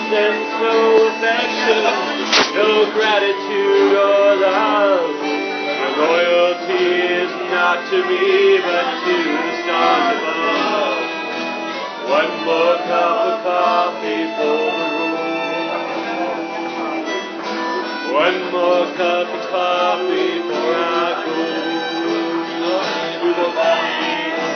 sense, no affection, no gratitude or love. My loyalty is not to me, but to the stars above. One more cup of coffee for the room. One more cup of coffee before I go to the valley.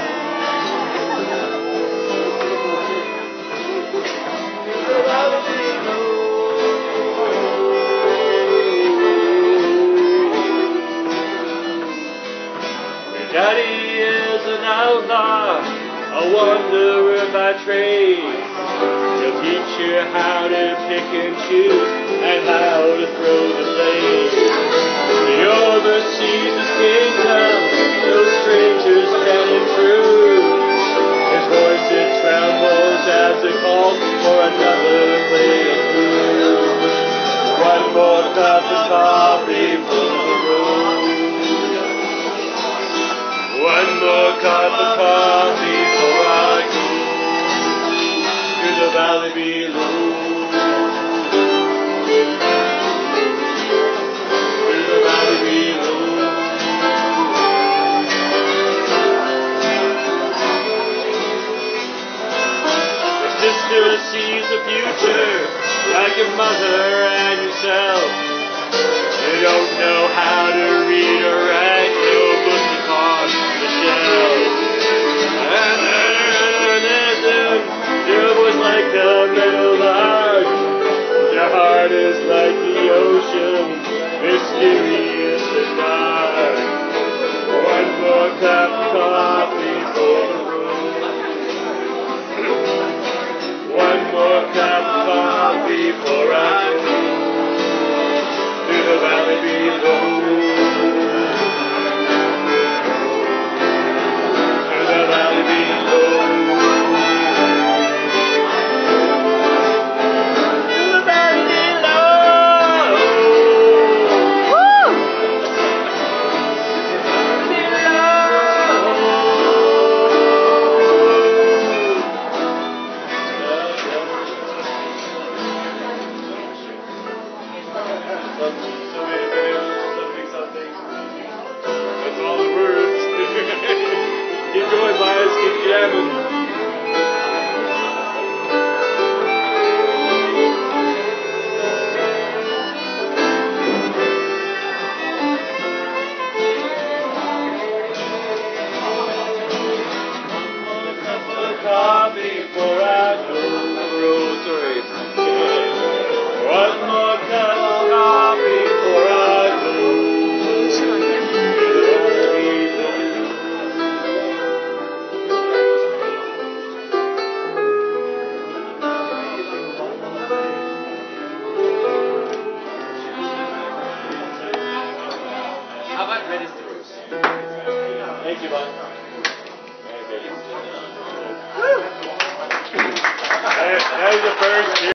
Daddy is an outlaw, a wanderer by trade. He'll teach you how to pick and choose and how to throw the blade. He oversees his kingdom, no strangers can intrude. His voice it trembles as it calls for another plate of food. One more cup of coffee for the room. One more cup of coffee before I go to the valley below. To the valley below. Your sister sees the future like your mother and yourself. You don't know how to read or write, no book upon the shelf. And your voice like the middle lark. Your heart is like the ocean, mysterious and dark. One more cup of coffee for the room. One more cup of coffee before I go to the valley below. To the valley below. To the valley below. Woo! Something. That's all the words. Keep going, boys. Keep jamming. Coffee before I go to the road. Sorry. One more cup of coffee before I go. How about Red is the Rose? Thank you, bud. That was the first.